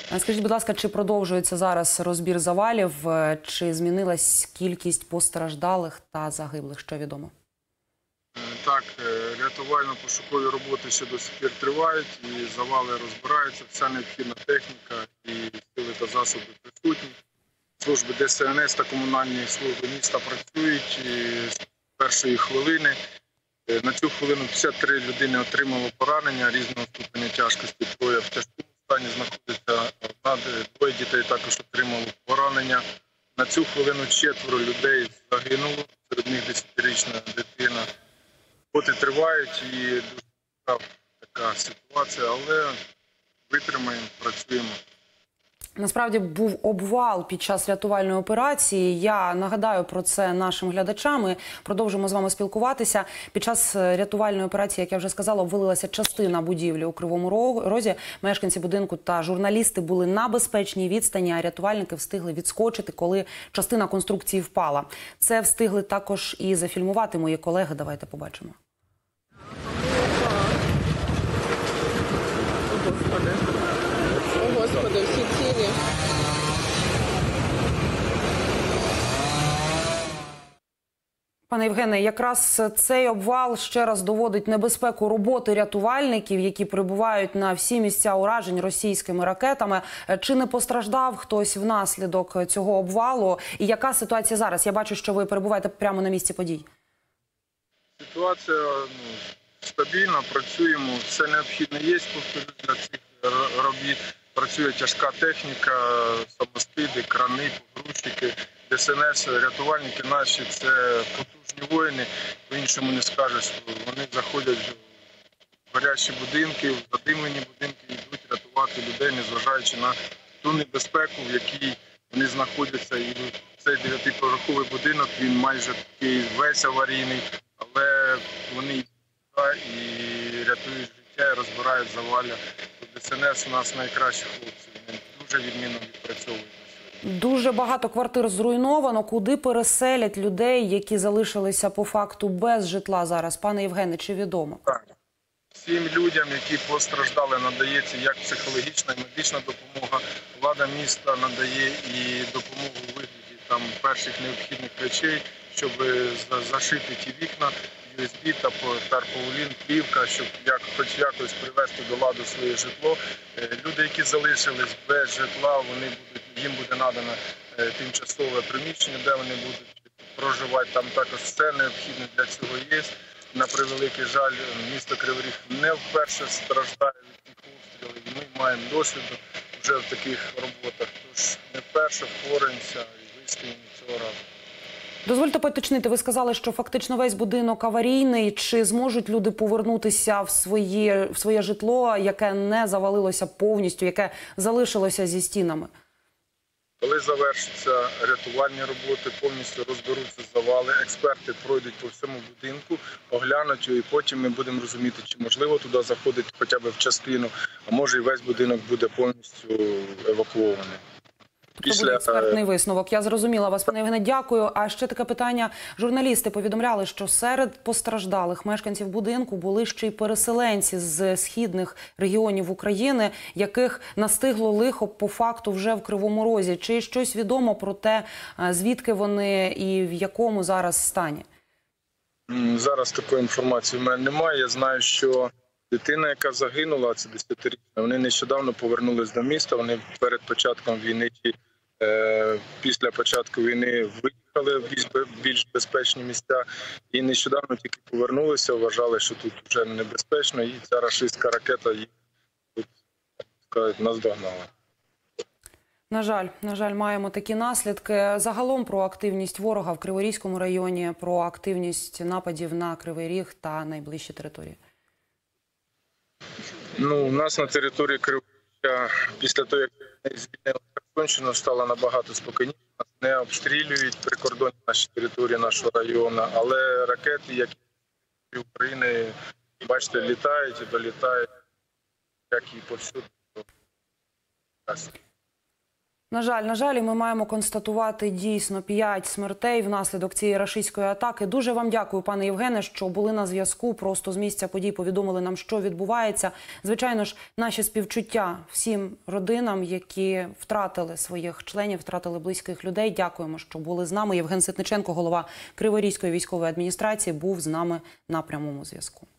Скажіть, будь ласка, чи продовжується зараз розбір завалів, чи змінилась кількість постраждалих та загиблих, що відомо? Так, рятувально-пошукові роботи ще до сих пір тривають, і завали розбираються, вся необхідна техніка і сили та засоби присутні. Служби ДСНС та комунальні служби міста працюють з першої хвилини. На цю хвилину 53 людини отримало поранення різного ступеня тяжкості, троє в тяжкому стані знаходиться, двоє дітей також отримало поранення. На цю хвилину 4 людей загинуло, серед них 10-річна дитина. Роботи тривають і дуже така ситуація, але витримаємо, працюємо. Насправді був обвал під час рятувальної операції. Я нагадаю про це нашим глядачам. Ми продовжимо з вами спілкуватися. Під час рятувальної операції, як я вже сказала, обвалилася частина будівлі у Кривому Розі. Мешканці будинку та журналісти були на безпечній відстані, а рятувальники встигли відскочити, коли частина конструкції впала. Це встигли також і зафільмувати мої колеги. Давайте побачимо. О, Господи, всі цілі. Пане Євгене, якраз цей обвал ще раз доводить небезпеку роботи рятувальників, які прибувають на всі місця уражень російськими ракетами. Чи не постраждав хтось внаслідок цього обвалу? І яка ситуація зараз? Я бачу, що ви перебуваєте прямо на місці подій. Ситуація стабільна, працюємо, все необхідне є для цих робіт. Працює тяжка техніка, самостиди, крани, погрузчики, ДСНС, рятувальники наші – це потужні воїни, по-іншому не скажеш. Вони заходять в гарячі будинки, в задимлені будинки, йдуть рятувати людей, незважаючи на ту небезпеку, в якій вони знаходяться. І цей 9-поверховий будинок, він майже такий весь аварійний, але вони йдуть і рятують життя, і розбирають завалля. ДСНС у нас найкращі хлопці, вони дуже відмінно відпрацьовують. Дуже багато квартир зруйновано. Куди переселять людей, які залишилися по факту без житла зараз? Пане Євгене, чи відомо? Так. Всім людям, які постраждали, надається як психологічна і медична допомога. Влада міста надає і допомогу у вигляді перших необхідних речей, щоб зашити ті вікна, USB та тарпаулін, плівка, щоб хоч якось привести до ладу своє житло. Люди, які залишились без житла, їм буде надано тимчасове приміщення, де вони будуть проживати. Там також все необхідне для цього є. На превеликий жаль, місто Кривий Ріг не вперше страждає від цих обстрілів. Ми маємо досвід вже в таких роботах. Тож не вперше впораємося і вистоїмо цього разу. Дозвольте поточнити, ви сказали, що фактично весь будинок аварійний. Чи зможуть люди повернутися в своє житло, яке не завалилося повністю, яке залишилося зі стінами? Коли завершаться рятувальні роботи, повністю розберуться завали, експерти пройдуть по всьому будинку, оглянуть його, і потім ми будемо розуміти, чи можливо туди заходити хоча б в частину, а може і весь будинок буде повністю евакуований. Це буде експертний висновок. Я зрозуміла вас, пане Євгене, дякую. А ще таке питання. Журналісти повідомляли, що серед постраждалих мешканців будинку були ще й переселенці з східних регіонів України, яких настигло лихо по факту вже в Кривому Розі. Чи щось відомо про те, звідки вони і в якому зараз стані? Зараз такої інформації в мене немає. Я знаю, що дитина, яка загинула, це 10-річна, вони нещодавно повернулись до міста, вони перед початком війни після початку війни виїхали в більш безпечні місця і нещодавно тільки повернулися, вважали, що тут вже небезпечно, і ця рашистська ракета їх тут наздогнала. На жаль, маємо такі наслідки. Загалом про активність ворога в Криворізькому районі, про активність нападів на Кривий Ріг та найближчі території. У нас на території Кривого Ріга після того, як звільнили Херсонщину, стало набагато спокійніше. Нас не обстрілюють прикордонні наші території нашого району, але ракети, які з України, бачите, літають і долітають, як і повсюди. На жаль, і ми маємо констатувати дійсно 5 смертей внаслідок цієї рашистської атаки. Дуже вам дякую, пане Євгене, що були на зв'язку. Просто з місця подій повідомили нам, що відбувається. Звичайно ж, наші співчуття всім родинам, які втратили своїх членів, втратили близьких людей. Дякуємо, що були з нами. Євген Ситниченко, голова Криворізької військової адміністрації, був з нами на прямому зв'язку.